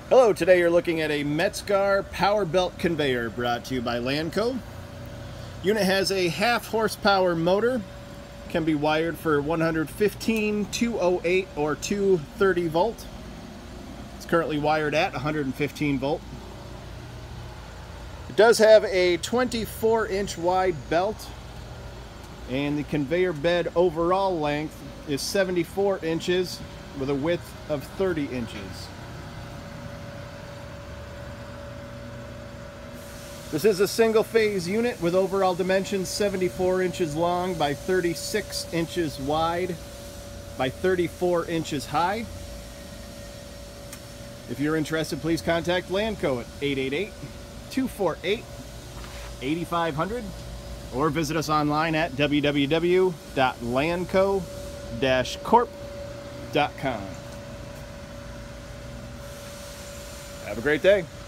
Hello, today you're looking at a Metzgar power belt conveyor brought to you by Lanco. Unit has a half horsepower motor, can be wired for 115, 208 or 230 volt. It's currently wired at 115 volt. It does have a 24-inch wide belt, and the conveyor bed overall length is 74 inches with a width of 30 inches. This is a single phase unit with overall dimensions 74 inches long by 36 inches wide by 34 inches high. If you're interested, please contact Lanco at 888-248-8500 or visit us online at www.lanco-corp.com. Have a great day.